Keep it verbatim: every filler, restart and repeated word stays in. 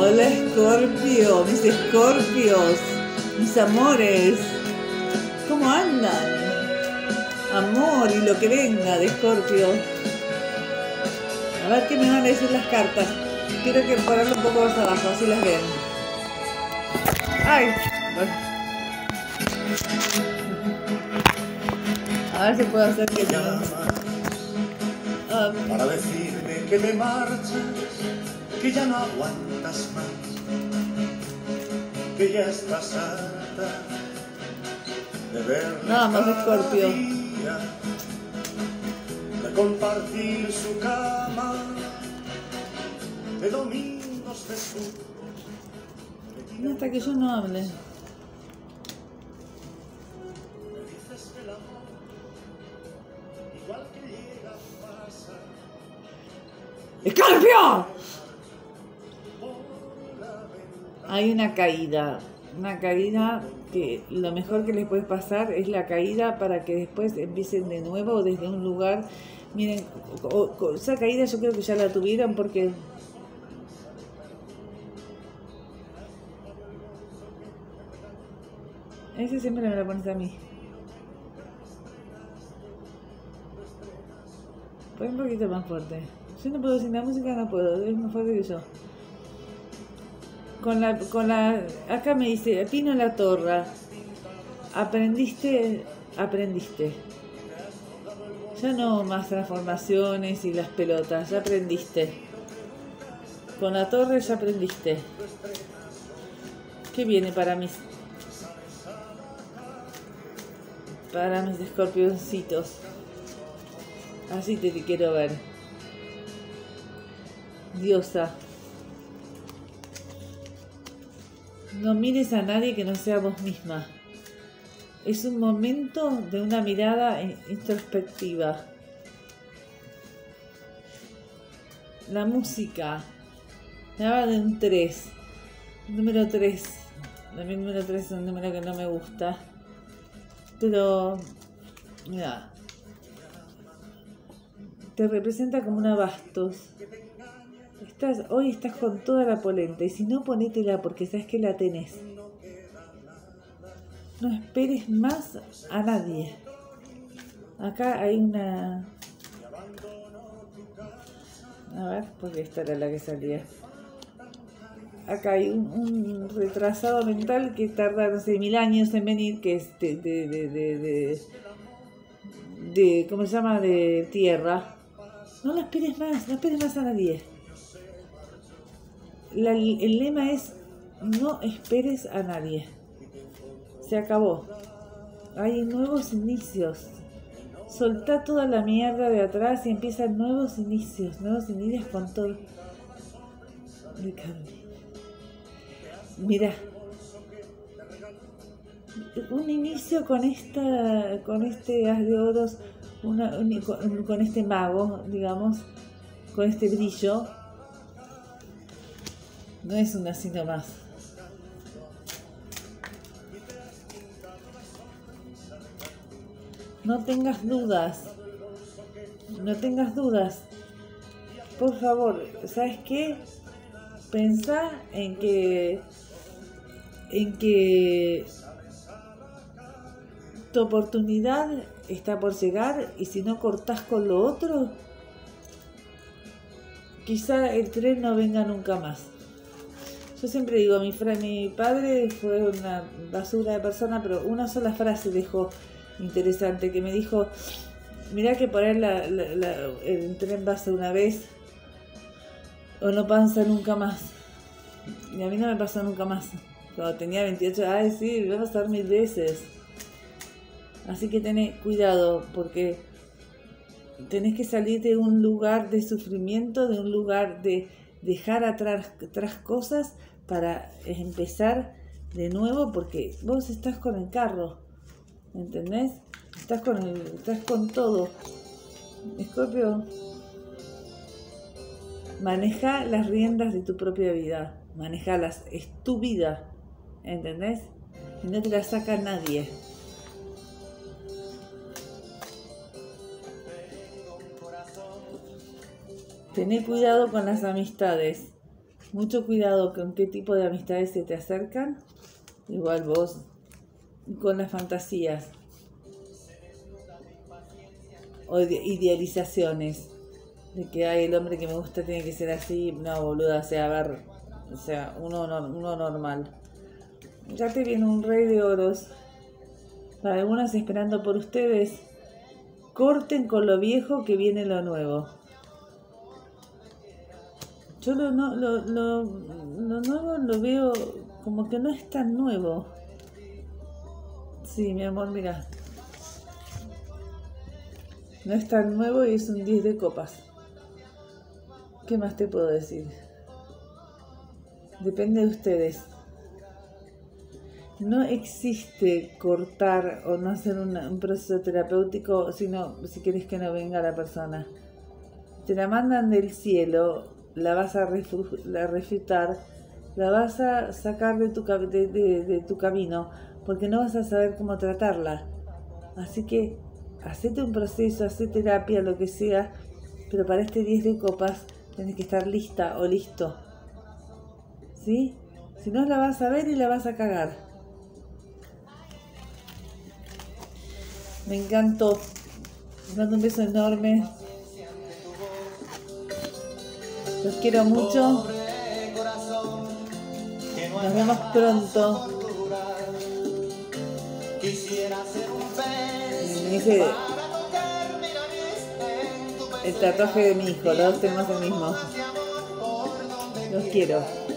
Hola Escorpio, mis escorpios, mis amores, ¿cómo andan? Amor y lo que venga de Escorpio. A ver qué me van a decir las cartas. Quiero que ponerlo un poco más abajo, así las ven. ¡Ay! A ver si puedo hacer que no. Um, Para decirme que te marchas, que ya no aguantas más, que ya estás harta de ver Nada más Escorpio. de compartir su cama, de domingos de su. Y hasta que yo no hable. Me dices que el amor, igual que llega, pasa. ¡Escorpio! Hay una caída, una caída que lo mejor que les puede pasar es la caída para que después empiecen de nuevo desde un lugar. Miren, o, o, esa caída yo creo que ya la tuvieron porque ese siempre me la pones a mí. Pon un poquito más fuerte. Yo no puedo, sin la música no puedo, es más fuerte que yo. Con la, con la, acá me dice, Pino La Torra, aprendiste, aprendiste. Ya no más transformaciones y las pelotas, ya aprendiste. Con La Torre ya aprendiste. ¿Qué viene para mis, para mis escorpioncitos? Así te, te quiero ver. Diosa. No mires a nadie que no sea vos misma. Es un momento de una mirada introspectiva. La música. Me habla de un tres. Número tres. También número tres es un número que no me gusta. Pero, mira, te representa como una bastos. Estás, hoy estás con toda la polenta y si no, ponétela porque sabes que la tenés. No esperes más a nadie. Acá hay una... A ver, porque esta era la que salía. Acá hay un, un retrasado mental que tarda, no sé, mil años en venir, que es de... de, de, de, de, de ¿cómo se llama? De tierra. No la esperes más, no esperes más a nadie. La, el lema es no esperes a nadie. Se acabó. Hay nuevos inicios. Soltá toda la mierda de atrás y empiezan nuevos inicios. Nuevos inicios con todo. Mira. Un inicio con esta, con este haz de oros, una, un, con, con este mago, digamos, con este brillo. No es un así nomás. No tengas dudas. No tengas dudas. Por favor, ¿sabes qué? Pensá en que en que tu oportunidad está por llegar y si no cortás con lo otro, quizá el tren no venga nunca más. Yo siempre digo, mi, mi padre fue una basura de persona, pero una sola frase dejó interesante, que me dijo, mirá que por ahí la, la, la, el tren pasa una vez o no pasa nunca más. Y a mí no me pasó nunca más. Cuando tenía veintiocho, ay sí, va a pasar mil veces. Así que tenés cuidado, porque tenés que salir de un lugar de sufrimiento, de un lugar de dejar atrás, atrás cosas para empezar de nuevo, porque vos estás con el carro, ¿entendés? Estás con el, estás con todo. Escorpio, maneja las riendas de tu propia vida, manejalas, es tu vida, ¿entendés? Y no te la saca nadie. Tené cuidado con las amistades. Mucho cuidado con qué tipo de amistades se te acercan. Igual vos con las fantasías o idealizaciones de que hay el hombre que me gusta tiene que ser así. No, boluda, o sea, a ver, o sea, uno, uno normal. Ya te viene un rey de oros. Para algunos esperando por ustedes. Corten con lo viejo que viene lo nuevo. Yo lo, no, lo, lo, lo nuevo lo veo como que no es tan nuevo. Sí, mi amor, mira. No es tan nuevo y es un diez de copas. ¿Qué más te puedo decir? Depende de ustedes. No existe cortar o no hacer una, un proceso terapéutico sino si quieres que no venga la persona. Te la mandan del cielo, la vas a, refu la refutar, la vas a sacar de tu, de, de, de tu camino porque no vas a saber cómo tratarla. Así que hacete un proceso, hacé terapia, lo que sea, pero para este diez de copas tenés que estar lista o listo. ¿Sí? Si no, la vas a ver y la vas a cagar. Me encantó. Les mando un beso enorme. Los quiero mucho. Nos vemos pronto. Me dice el tatuaje de mi hijo. Los dos tenemos el mismo. Los quiero.